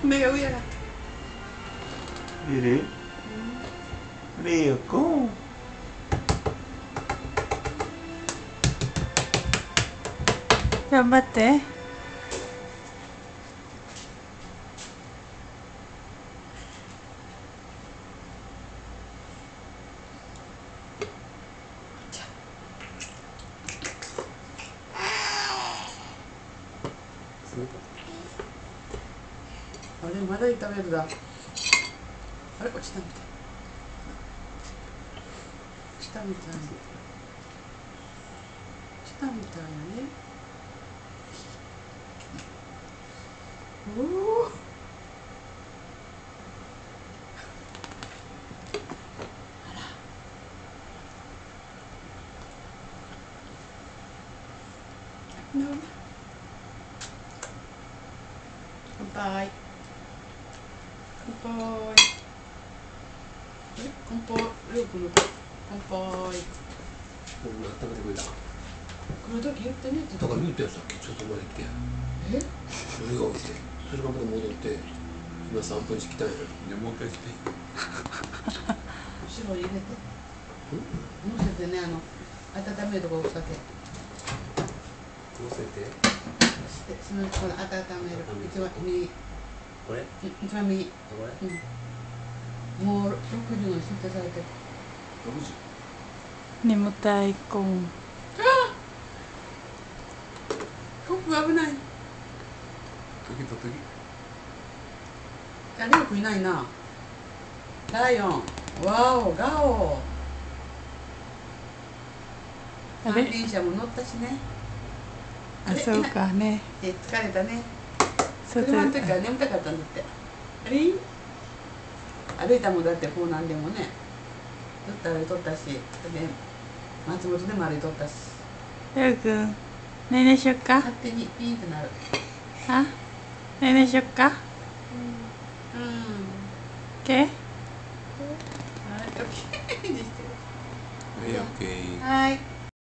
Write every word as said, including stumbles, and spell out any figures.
目が上やがった。 レレレオコン頑張って。 あれまだ炒めるだ。あれ落ちたみたい。落ちたみたい。落ちたみたいやね。おお。あら。No. 乾杯。乾杯。え、乾杯。りょうくんの乾杯。 もう食べてくれた。 来る時言ってねって。 だから言うてやさっきちょっと前に来て。 え？ 俺が起きて、それからまた戻って、今さんぷんしてきたんや。 じゃあもう一回して後ろに入れて。乗せてね、あの温めるとこお酒。 乗せて。 してそのこの温める。一番右。 これ？ 一番右。 これ？ うん。もうろくじの出荷されてる。 ろくじ。 眠たい子。 コップ危ない。 時と時あ、りょうくんいないな。ライオン。ワオ、ガオ。 あれ三輪車も乗ったしね。 あ、そうかね。 え、疲れたね。 外車の時から眠たかったんだって。あれ歩いたもんだってこうなんでもね。ずっと歩いとったし、で松本でも歩いとったし。 りょうくん、ねいねしよっか。 勝手にピーンってなる。 あ、ねいねしよっか。 うん。 け？ はい、オッケーにしてる。 はい、オッケー。 はい。